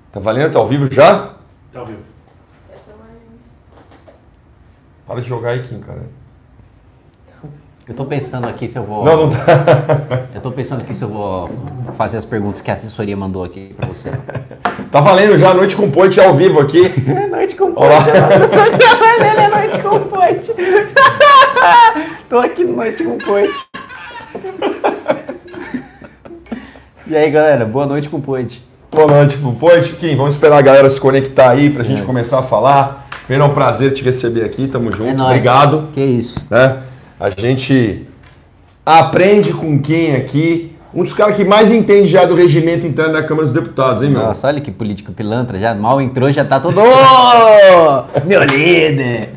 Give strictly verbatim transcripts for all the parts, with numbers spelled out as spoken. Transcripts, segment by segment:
Tá valendo? Tá ao vivo já? Tá ao vivo. Para de jogar aí, Kim, cara. Eu tô pensando aqui se eu vou... Não, não tá. Eu tô pensando aqui se eu vou fazer as perguntas que a assessoria mandou aqui pra você. Tá valendo já, Noite com Point ao vivo aqui. Noite com Point. Olá. Ele é Noite com Point. Tô aqui no Noite com Point. E aí, galera, boa noite com Point. Boa noite com Point. Kim, vamos esperar a galera se conectar aí pra gente é. começar a falar. Primeiro é um prazer te receber aqui, tamo junto. É nóis. Obrigado. Que isso. Né? A gente aprende com quem aqui, um dos caras que mais entende já do regimento interno da Câmara dos Deputados, hein, meu? Nossa, olha que político pilantra, já mal entrou, já tá todo... Oh, meu líder!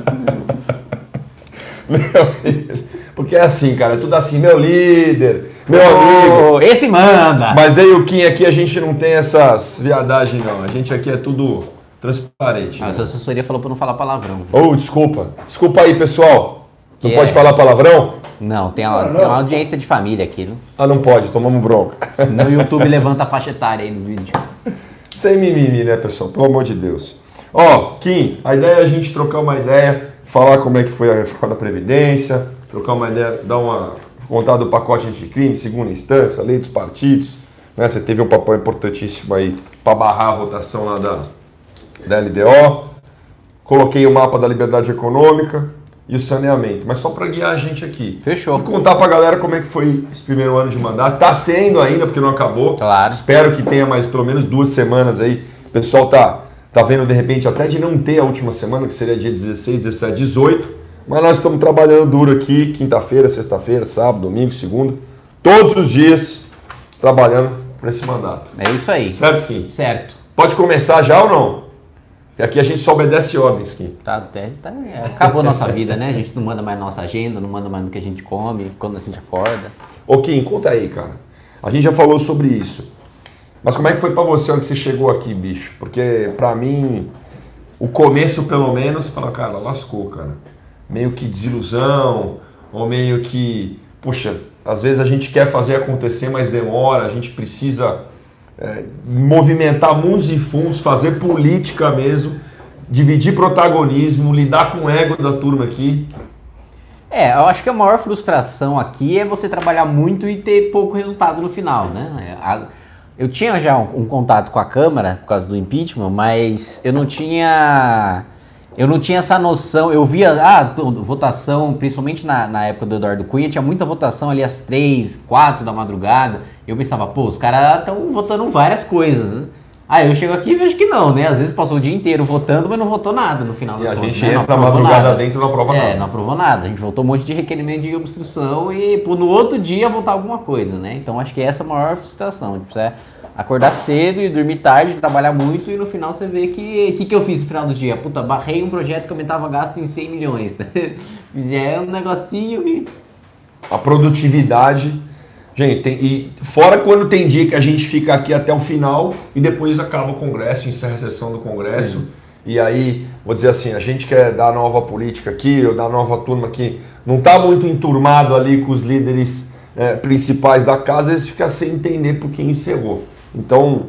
Meu líder. Porque é assim, cara, é tudo assim, meu líder, meu oh, amigo. Esse manda! Mas aí o Kim aqui, a gente não tem essas viadagens, não. A gente aqui é tudo transparente. Ah, né? A sua assessoria falou pra não falar palavrão. Oh, desculpa. Desculpa aí, pessoal. Não que pode é? falar palavrão? Não, tem uma, tem uma audiência de família aqui, não? Ah, não pode, tomamos bronca. No YouTube levanta a faixa etária aí no vídeo. Sem mimimi, né, pessoal? Pelo amor de Deus. Ó, Kim, a ideia é a gente trocar uma ideia, falar como é que foi a reforma da Previdência, trocar uma ideia, dar uma... contar do pacote anticrime, segunda instância, lei dos partidos. Né? Você teve um papel importantíssimo aí para barrar a votação lá da, da L D O. Coloquei o mapa da liberdade econômica e o saneamento, mas só para guiar a gente aqui. Fechou. E contar para a galera como é que foi esse primeiro ano de mandato. Tá sendo ainda, porque não acabou. Claro. Espero que tenha mais pelo menos duas semanas aí. O pessoal tá, tá vendo, de repente, até de não ter a última semana, que seria dia dezesseis, dezessete, dezoito. Mas nós estamos trabalhando duro aqui, quinta-feira, sexta-feira, sábado, domingo, segunda. Todos os dias trabalhando para esse mandato. É isso aí. Certo, Kim? Certo. Pode começar já ou não? E aqui a gente só obedece ordens, Kim. Tá, tá, tá, acabou a nossa vida, né? A gente não manda mais nossa agenda, não manda mais no que a gente come, quando a gente acorda. Ô Kim, conta aí, cara. A gente já falou sobre isso. Mas como é que foi pra você onde você chegou aqui, bicho? Porque pra mim, o começo pelo menos, você fala, cara, lascou, cara. Meio que desilusão, ou meio que, puxa, às vezes a gente quer fazer acontecer, mas demora, a gente precisa... É, movimentar mundos e fundos, fazer política mesmo, dividir protagonismo, lidar com o ego da turma aqui. É, eu acho que a maior frustração aqui é você trabalhar muito e ter pouco resultado no final, né? Eu tinha já um, um contato com a Câmara por causa do impeachment, mas eu não tinha... Eu não tinha essa noção, eu via, ah, votação, principalmente na, na época do Eduardo Cunha, tinha muita votação ali às três, quatro da madrugada. Eu pensava, pô, os caras estão votando várias coisas, né? Aí eu chego aqui e vejo que não, né? Às vezes passou o dia inteiro votando, mas não votou nada no final das contas. E a gente né? entra na madrugada dentro e não aprova nada. É, não aprovou nada. A gente votou um monte de requerimento de obstrução e pô, no outro dia votar alguma coisa, né? Então acho que essa é a maior frustração. Tipo, é acordar cedo e dormir tarde, trabalhar muito e no final você vê que... O que, que eu fiz no final do dia? Puta, barrei um projeto que aumentava gasto em cem milhões. Né? Já é um negocinho e... A produtividade... Gente, tem, e fora quando tem dia que a gente fica aqui até o final e depois acaba o Congresso, encerra a sessão do Congresso. Uhum. E aí, vou dizer assim, a gente quer dar nova política aqui, ou dar nova turma aqui, não está muito enturmado ali com os líderes é, principais da casa, às vezes fica sem entender por quem encerrou. Então,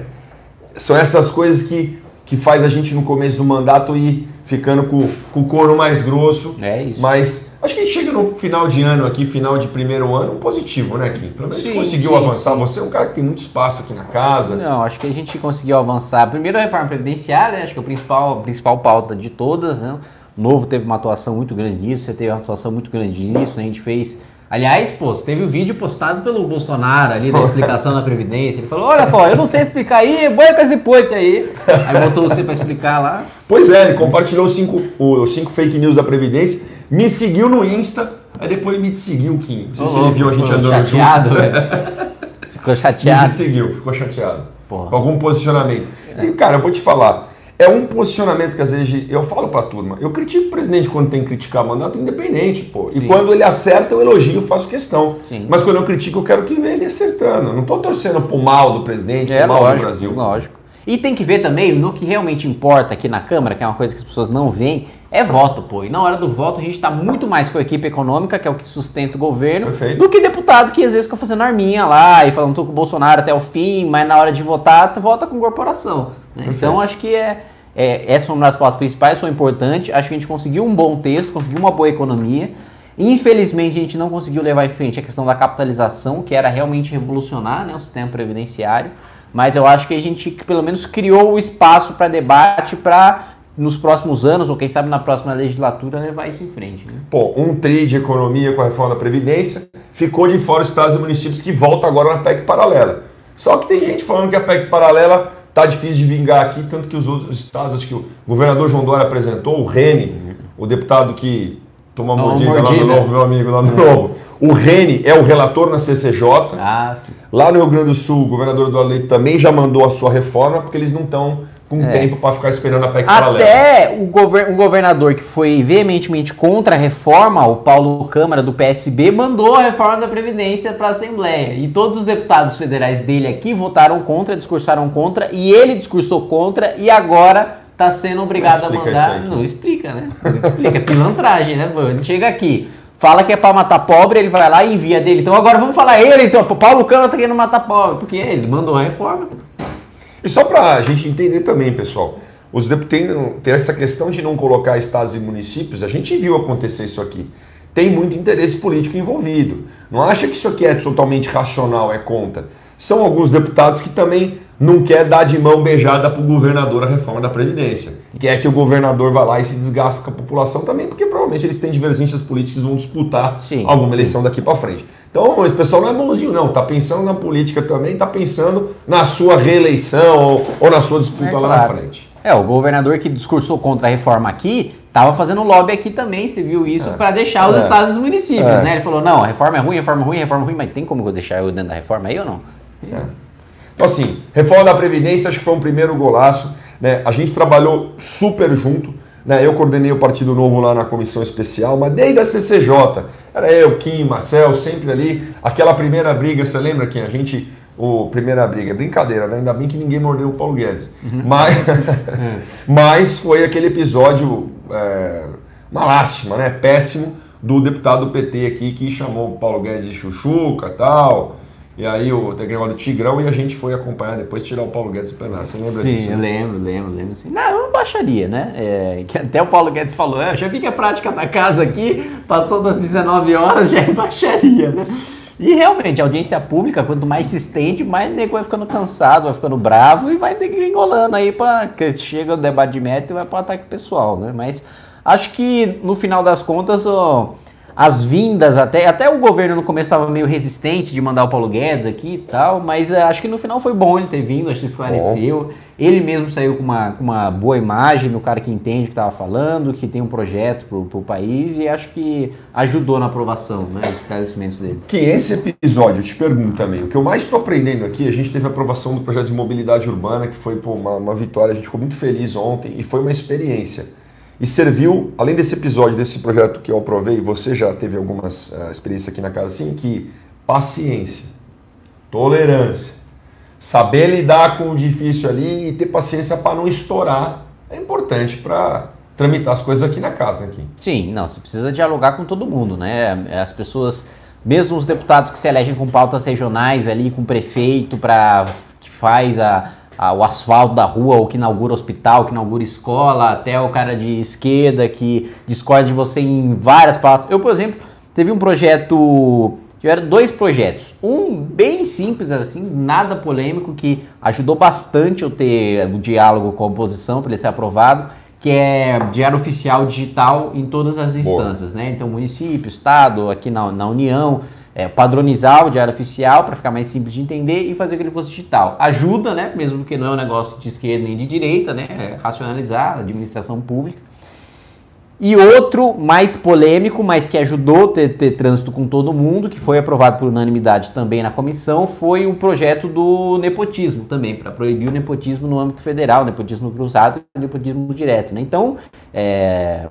são essas coisas que, que faz a gente no começo do mandato ir ficando com, com o couro mais grosso. É isso. Mas acho que a gente chega no final de ano aqui, final de primeiro ano, positivo, né, Kim? Pelo menos sim, a gente conseguiu sim, avançar. Sim. Você é um cara que tem muito espaço aqui na casa. Não, acho que a gente conseguiu avançar. Primeiro a reforma previdenciária, acho que é a principal, principal pauta de todas, né? O Novo teve uma atuação muito grande nisso, você teve uma atuação muito grande nisso, né? A gente fez... Aliás, pô, teve o um vídeo postado pelo Bolsonaro ali da explicação da Previdência. Ele falou, olha só, eu não sei explicar aí, boia com esse poit aí. Aí botou você para explicar lá. Pois é, ele compartilhou os cinco, os cinco fake news da Previdência, me seguiu no Insta, aí depois me seguiu, Kim. Não sei oh, se ele viu a gente andando chateado, junto. Velho. Ficou chateado. Me seguiu, ficou chateado. Porra. Com algum posicionamento. É. E, cara, eu vou te falar, é um posicionamento que às vezes eu falo pra turma. Eu critico o presidente quando tem que criticar mandato independente, pô. Sim. E quando ele acerta, eu elogio, faço questão. Sim. Mas quando eu critico, eu quero que veja ele acertando. Eu não tô torcendo pro mal do presidente, é, pro mal lógico, do Brasil. Lógico. E tem que ver também no que realmente importa aqui na Câmara, que é uma coisa que as pessoas não veem, é voto, pô. E na hora do voto a gente tá muito mais com a equipe econômica, que é o que sustenta o governo, Perfeito. do que deputado que às vezes fica fazendo arminha lá e falando tô com o Bolsonaro até o fim, mas na hora de votar, tu vota com corporação. Né? Então acho que é, é, essas são uma das pautas principais, são importantes. Acho que a gente conseguiu um bom texto, conseguiu uma boa economia. Infelizmente a gente não conseguiu levar em frente a questão da capitalização, que era realmente revolucionar, né, o sistema previdenciário. Mas eu acho que a gente pelo menos criou o espaço para debate para nos próximos anos, ou quem sabe na próxima legislatura, levar isso em frente. Né? Pô, um tri de economia com a reforma da Previdência, ficou de fora os estados e municípios que volta agora na P E C paralela. Só que tem gente falando que a P E C paralela tá difícil de vingar aqui, tanto que os outros estados, acho que o governador João Dória apresentou, o Reni, uhum. o deputado que tomou uma mordida, mordida lá no Novo, meu amigo lá no uhum. Novo. O Reni é o relator na C C J. Ah, lá no Rio Grande do Sul, o governador Eduardo Leite também já mandou a sua reforma, porque eles não estão com é. tempo para ficar esperando a P E C paralela. Até o, gover o governador que foi veementemente contra a reforma, o Paulo Câmara do P S B, mandou a reforma da Previdência para a Assembleia. E todos os deputados federais dele aqui votaram contra, discursaram contra, e ele discursou contra, e agora está sendo obrigado a mandar... Não explica, né? Não explica, pilantragem, né? Ele chega aqui, fala que é para matar pobre, ele vai lá e envia dele. Então agora vamos falar ele, então, o Paulo Câmara está querendo matar pobre, porque ele mandou a reforma. E só para a gente entender também, pessoal, os deputados tem essa questão de não colocar estados e municípios, a gente viu acontecer isso aqui. Tem muito interesse político envolvido. Não acha que isso aqui é totalmente racional, é conta. São alguns deputados que também não quer dar de mão beijada para o governador a reforma da Previdência. Quer que o governador vá lá e se desgaste com a população também, porque provavelmente eles têm divergências políticas e vão disputar sim, alguma sim. eleição daqui para frente. Então, esse pessoal não é bonzinho, não. Está pensando na política também, está pensando na sua reeleição ou, ou na sua disputa é, lá claro. na frente. É, o governador que discursou contra a reforma aqui estava fazendo lobby aqui também, você viu isso, é. para deixar os é. estados e os municípios, é. né? Ele falou, não, a reforma é ruim, a reforma é ruim, a reforma é ruim, mas tem como eu deixar eu dentro da reforma aí ou não? É. Então, assim, reforma da Previdência acho que foi um primeiro golaço, né? A gente trabalhou super junto. Né, eu coordenei o Partido Novo lá na comissão especial, mas desde a C C J, era eu, Kim, Marcel, sempre ali, aquela primeira briga, você lembra, Kim? A gente, o primeira briga, brincadeira, né? Ainda bem que ninguém mordeu o Paulo Guedes, uhum. mas, mas foi aquele episódio, é, uma lástima, né? Péssimo, do deputado do P T aqui, que chamou o Paulo Guedes de chuchuca e tal. E aí o negócio do Tigrão e a gente foi acompanhar depois tirar o Paulo Guedes do plenário. Você lembra sim, disso? Sim, eu lembro, lembro, lembro. Sim. Não, é uma baixaria, né? É, que até o Paulo Guedes falou, é, eu já vi que a prática da casa aqui passou das dezenove horas, já é baixaria, né? E realmente, a audiência pública, quanto mais se estende, mais o nego vai ficando cansado, vai ficando bravo e vai degringolando aí para que chega o debate de meta e vai para o ataque pessoal, né? Mas acho que no final das contas... Ó, as vindas, até, até o governo no começo estava meio resistente de mandar o Paulo Guedes aqui e tal, mas uh, acho que no final foi bom ele ter vindo, acho que esclareceu. Bom. Ele mesmo saiu com uma, com uma boa imagem do cara que entende o que estava falando, que tem um projeto para o país e acho que ajudou na aprovação, né, os esclarecimentos dele. Que esse episódio, eu te pergunto também, o que eu mais estou aprendendo aqui, a gente teve a aprovação do projeto de mobilidade urbana, que foi pô, uma, uma vitória, a gente ficou muito feliz ontem e foi uma experiência. E serviu, além desse episódio, desse projeto que eu aprovei, você já teve algumas uh, experiências aqui na casa, assim, que paciência, tolerância, saber lidar com o difícil ali e ter paciência para não estourar é importante para tramitar as coisas aqui na casa. Aqui. Sim, não, você precisa dialogar com todo mundo, né? As pessoas, mesmo os deputados que se elegem com pautas regionais ali, com o prefeito, para que faz a... o asfalto da rua, ou que inaugura hospital, que inaugura escola, até o cara de esquerda que discorda de você em várias pautas. Eu, por exemplo, teve um projeto, tiveram dois projetos. Um bem simples, assim, nada polêmico, que ajudou bastante eu ter o diálogo com a oposição para ele ser aprovado, que é diário oficial digital em todas as instâncias, né? Então, município, estado, aqui na, na União... É, padronizar o diário oficial para ficar mais simples de entender e fazer que ele fosse digital. Ajuda, né? Mesmo porque não é um negócio de esquerda nem de direita, né? É racionalizar a administração pública. E outro mais polêmico, mas que ajudou a ter, ter trânsito com todo mundo, que foi aprovado por unanimidade também na comissão, foi o projeto do nepotismo também, para proibir o nepotismo no âmbito federal, o nepotismo cruzado e o nepotismo direto, né? Então, é...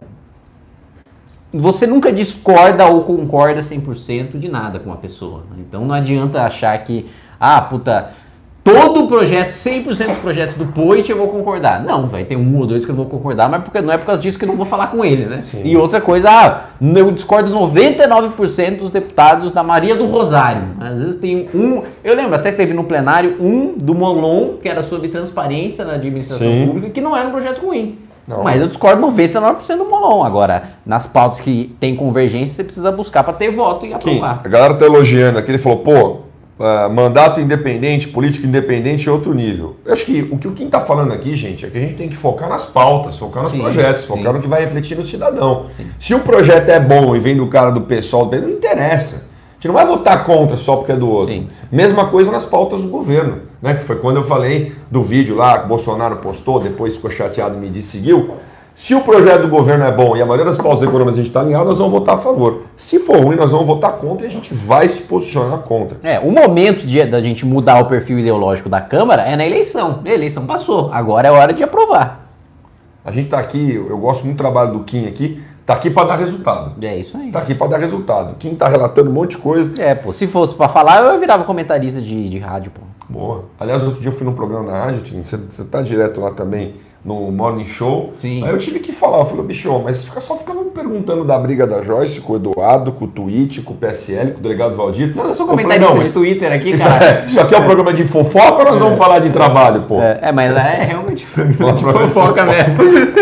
você nunca discorda ou concorda cem por cento de nada com a pessoa. Né? Então não adianta achar que, ah, puta, todo o projeto, cem por cento dos projetos do Poit eu vou concordar. Não, vai ter um ou dois que eu vou concordar, mas porque não é por causa disso que eu não vou falar com ele, né? Sim. E outra coisa, ah, eu discordo noventa e nove por cento dos deputados da Maria do Rosário. Às vezes tem um, eu lembro até que teve no plenário um do Molon, que era sobre transparência na administração Sim. pública, que não era um projeto ruim. Não. Mas eu discordo noventa e nove por cento do Molon. Agora, nas pautas que tem convergência, você precisa buscar para ter voto e aprovar. Kim, a galera tá elogiando aqui, ele falou, pô, Uh, mandato independente, política independente é outro nível. Eu acho que o que o Kim está falando aqui, gente, é que a gente tem que focar nas pautas, focar nos sim, projetos, focar sim. no que vai refletir no cidadão. Sim. Se o projeto é bom e vem do cara do pessoal, não interessa. A gente não vai votar contra só porque é do outro. Sim. Mesma coisa nas pautas do governo, né? Que foi quando eu falei do vídeo lá que o Bolsonaro postou, depois ficou chateado e me disse seguiu. Se o projeto do governo é bom e a maioria das pautas econômicas a gente está alinhado, nós vamos votar a favor. Se for ruim, nós vamos votar contra e a gente vai se posicionar contra. É, o momento de, da gente mudar o perfil ideológico da Câmara é na eleição. A eleição passou, agora é hora de aprovar. A gente está aqui, eu gosto muito do trabalho do Kim aqui, está aqui para dar resultado. É isso aí. Está aqui para dar resultado. Kim está relatando um monte de coisa. É, pô, se fosse para falar, eu virava comentarista de, de rádio, pô. Boa. Aliás, outro dia eu fui num programa na rádio, Tim, você está direto lá também, no Morning Show. Sim. Aí eu tive que falar, eu falei, bicho, mas fica, só ficava me perguntando da briga da Joyce com o Eduardo, com o Tweet, com o P S L, com o delegado Valdir. Não, eu sou comentarista falei, não, de Twitter aqui, isso cara. É, isso aqui é um programa de fofoca ou nós vamos é. falar de trabalho, pô? É, é mas lá é realmente programa de fofoca mesmo.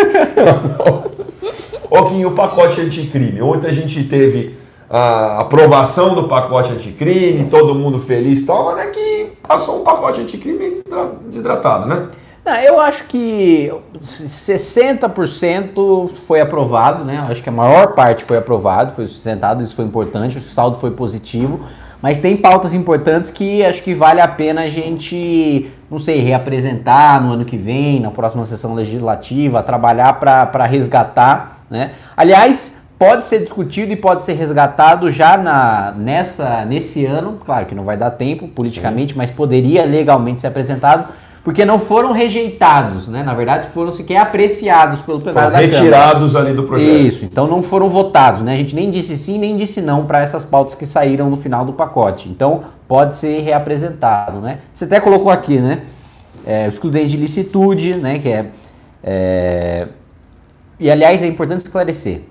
Ó, Kim, o pacote anticrime. Ontem a gente teve a aprovação do pacote anticrime, todo mundo feliz e tal, mas é que passou um pacote anticrime desidratado, né? Não, eu acho que sessenta por cento foi aprovado, né? Eu acho que a maior parte foi aprovado, foi sustentado, isso foi importante, o saldo foi positivo, mas tem pautas importantes que acho que vale a pena a gente, não sei, reapresentar no ano que vem, na próxima sessão legislativa, trabalhar para resgatar, né? Aliás, pode ser discutido e pode ser resgatado já na, nessa, nesse ano, claro que não vai dar tempo politicamente, Sim. mas poderia legalmente ser apresentado, porque não foram rejeitados, né? Na verdade, foram sequer apreciados pelo plenário da Câmara. Retirados ali do projeto. Isso, então não foram votados, né? A gente nem disse sim, nem disse não para essas pautas que saíram no final do pacote. Então, pode ser reapresentado, né? Você até colocou aqui, né? É, o excludente de licitude, né? Que é, é... E, aliás, é importante esclarecer.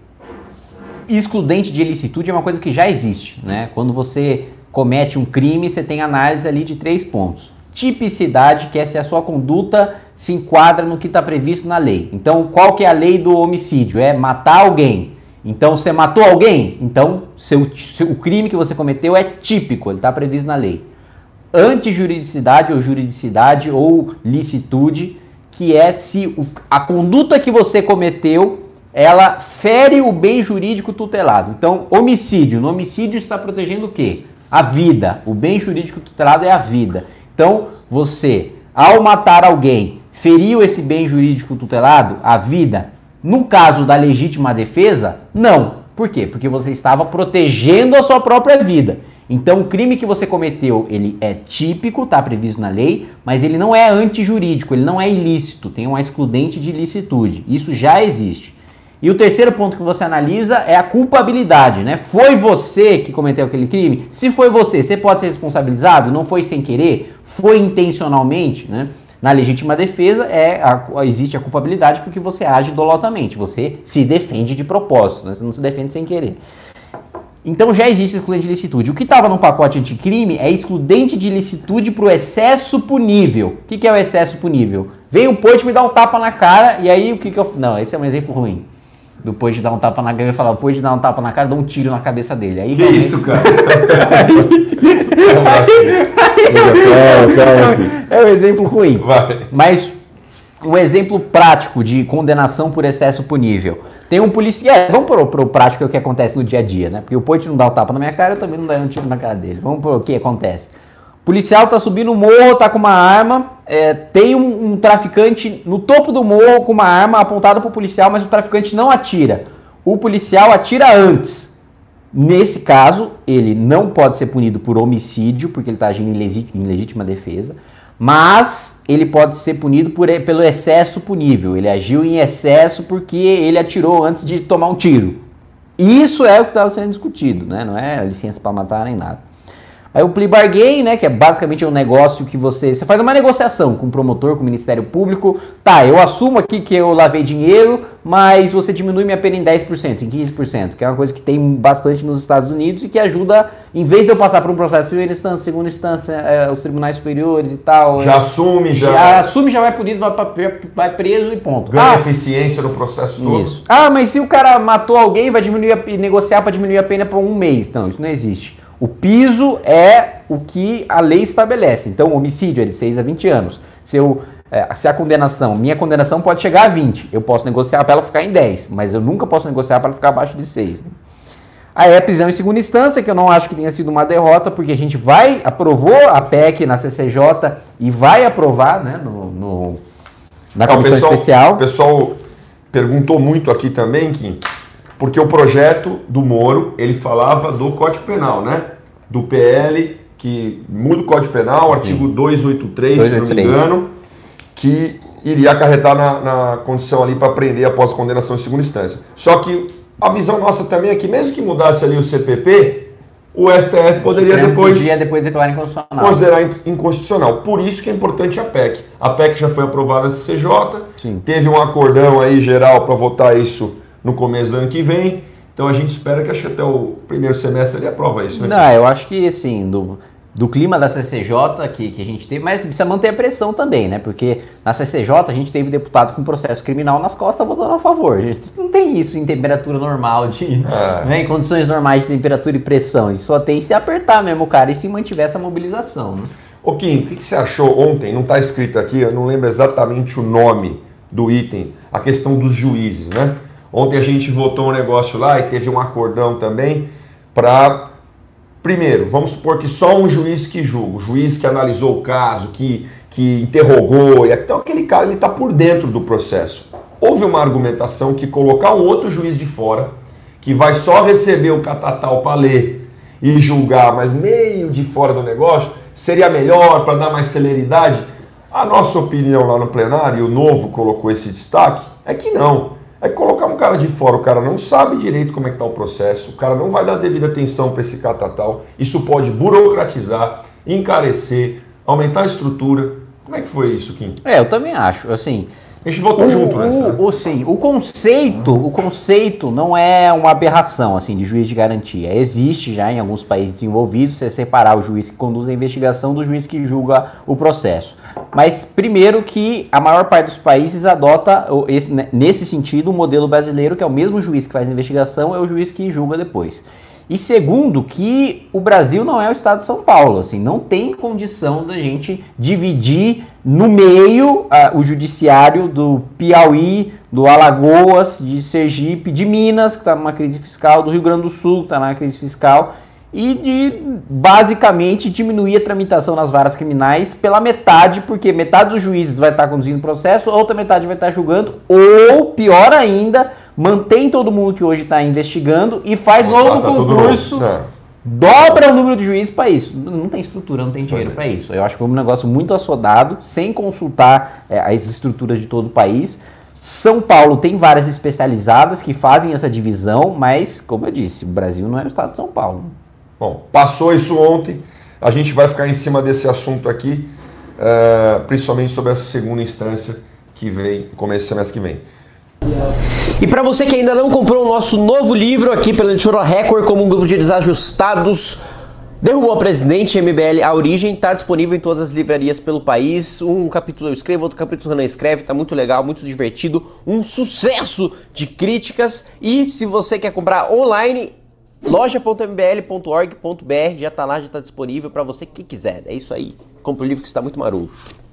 Excludente de ilicitude é uma coisa que já existe, né? Quando você comete um crime, você tem análise ali de três pontos. Tipicidade, que é se a sua conduta se enquadra no que está previsto na lei. Então, qual que é a lei do homicídio? É matar alguém. Então, você matou alguém? Então, seu, seu, o crime que você cometeu é típico, ele está previsto na lei. Antijuridicidade ou juridicidade ou licitude, que é se o, a conduta que você cometeu, ela fere o bem jurídico tutelado. Então, homicídio. No homicídio está protegendo o quê? A vida. O bem jurídico tutelado é a vida. Então, você, ao matar alguém, feriu esse bem jurídico tutelado, a vida? No caso da legítima defesa, não. Por quê? Porque você estava protegendo a sua própria vida. Então, o crime que você cometeu, ele é típico, está previsto na lei, mas ele não é antijurídico, ele não é ilícito, tem uma excludente de ilicitude. Isso já existe. E o terceiro ponto que você analisa é a culpabilidade, né? Foi você que cometeu aquele crime? Se foi você, você pode ser responsabilizado? Não foi sem querer? Foi intencionalmente, né? Na legítima defesa é a, existe a culpabilidade porque você age dolosamente, você se defende de propósito, né? Você não se defende sem querer. Então já existe excludente de licitude. O que estava no pacote anticrime é excludente de licitude para o excesso punível. O que, que é o excesso punível? Veio o Poit me dar um tapa na cara e aí o que, que eu... Não, esse é um exemplo ruim. Do Poit dar um tapa na cara, eu ia falar, o Poit dar um tapa na cara, dá um tiro na cabeça dele. Aí, que realmente... isso, cara? É um exemplo ruim. Vai. Mas o exemplo prático de condenação por excesso punível. Tem um policial... É, vamos pro, pro prático, que é o que acontece no dia a dia, né? Porque o Poit não dá um tapa na minha cara, eu também não dou um tiro na cara dele. Vamos pro que acontece. O policial tá subindo o morro, tá com uma arma, é, tem um, um traficante no topo do morro com uma arma apontada pro policial, mas o traficante não atira. O policial atira antes. Nesse caso, ele não pode ser punido por homicídio, porque ele está agindo em, legítima, em legítima defesa, mas ele pode ser punido por, pelo excesso punível. Ele agiu em excesso porque ele atirou antes de tomar um tiro. Isso é o que estava sendo discutido, né? Não é licença para matar nem nada. Aí o plea bargain, né, que é basicamente um negócio que você... Você faz uma negociação com o promotor, com o Ministério Público. Tá, eu assumo aqui que eu lavei dinheiro, mas você diminui minha pena em dez por cento, em quinze por cento, que é uma coisa que tem bastante nos Estados Unidos e que ajuda, em vez de eu passar por um processo de primeira instância, segunda instância, é, os tribunais superiores e tal... Já é, assume, já... Já assume, já vai punido, vai, pra, vai preso e ponto. Ganha ah, eficiência no processo todo. Isso. Ah, mas se o cara matou alguém, vai diminuir a, negociar para diminuir a pena por um mês. Não, isso não existe. O piso é o que a lei estabelece. Então, o homicídio é de seis a vinte anos. Se, eu, é, se a condenação, minha condenação pode chegar a vinte, eu posso negociar para ela ficar em dez, mas eu nunca posso negociar para ela ficar abaixo de seis. Né? Aí é prisão em segunda instância, que eu não acho que tenha sido uma derrota, porque a gente vai, aprovou a P E C na C C J e vai aprovar, né, no, no, na comissão pessoal, especial. O pessoal perguntou muito aqui também, Kim, porque o projeto do Moro, ele falava do Código Penal, né? Do P L, que muda o Código Penal, artigo duzentos e oitenta e três, se não me engano, que iria acarretar na, na condição ali para prender após a condenação em segunda instância. Só que a visão nossa também é que mesmo que mudasse ali o C P P, o S T F poderia depois, podia depois declarar inconstitucional. considerar inconstitucional. Por isso que é importante a P E C. A P E C já foi aprovada na C C J, Sim. teve um acordão aí geral para votar isso no começo do ano que vem, então a gente espera que acho que até o primeiro semestre ele aprova isso, né? Não, eu acho que assim, do, do clima da C C J que, que a gente teve, mas precisa manter a pressão também, né? Porque na C C J a gente teve deputado com processo criminal nas costas votando a favor. A gente não tem isso em temperatura normal, de, é. né, em condições normais de temperatura e pressão. A gente só tem se apertar mesmo, cara, e se mantiver essa mobilização. Né? Ô Kim, o que, que você achou ontem? Não está escrito aqui, eu não lembro exatamente o nome do item, a questão dos juízes, né? Ontem a gente votou um negócio lá e teve um acordão também para... Primeiro, vamos supor que só um juiz que julga, o juiz que analisou o caso, que, que interrogou, e então aquele cara ele está por dentro do processo. Houve uma argumentação que colocar um outro juiz de fora, que vai só receber o catatal para ler e julgar, mas meio de fora do negócio, seria melhor para dar mais celeridade? A nossa opinião lá no plenário, e o Novo colocou esse destaque, é que não. É colocar um cara de fora, o cara não sabe direito como é que está o processo, o cara não vai dar devida atenção para esse catatal, isso pode burocratizar, encarecer, aumentar a estrutura. Como é que foi isso, Kim? É, eu também acho, assim... A gente votou o, junto nessa. O, o, sim, o conceito, o conceito não é uma aberração assim, de juiz de garantia. Existe já em alguns países desenvolvidos você separar o juiz que conduz a investigação do juiz que julga o processo. Mas primeiro que a maior parte dos países adota esse, nesse sentido o modelo brasileiro, que é o mesmo juiz que faz a investigação, é o juiz que julga depois. E segundo, que o Brasil não é o estado de São Paulo, assim, não tem condição da gente dividir no meio uh, o judiciário do Piauí, do Alagoas, de Sergipe, de Minas, que está numa crise fiscal, do Rio Grande do Sul, que está numa crise fiscal, e de basicamente diminuir a tramitação nas varas criminais pela metade, porque metade dos juízes vai estar conduzindo o processo, outra metade vai estar julgando, ou pior ainda, mantém todo mundo que hoje está investigando e faz ah, novo tá concurso, dobra o número de juízes para isso. Não tem estrutura, não tem dinheiro para isso. Eu acho que foi um negócio muito assodado, sem consultar é, as estruturas de todo o país. São Paulo tem várias especializadas que fazem essa divisão, mas, como eu disse, o Brasil não é o estado de São Paulo. Bom, passou isso ontem, a gente vai ficar em cima desse assunto aqui, uh, principalmente sobre essa segunda instância que vem, começo do semestre que vem. E para você que ainda não comprou o nosso novo livro aqui pela editora Record, como um grupo de desajustados derrubou a presidente, M B L A Origem, está disponível em todas as livrarias pelo país. Um capítulo eu escrevo, outro capítulo o Renan escreve, tá muito legal, muito divertido, um sucesso de críticas. E se você quer comprar online, loja ponto m b l ponto org ponto b r, já tá lá, já tá disponível para você que quiser. É isso aí, compra o livro que está muito maroto.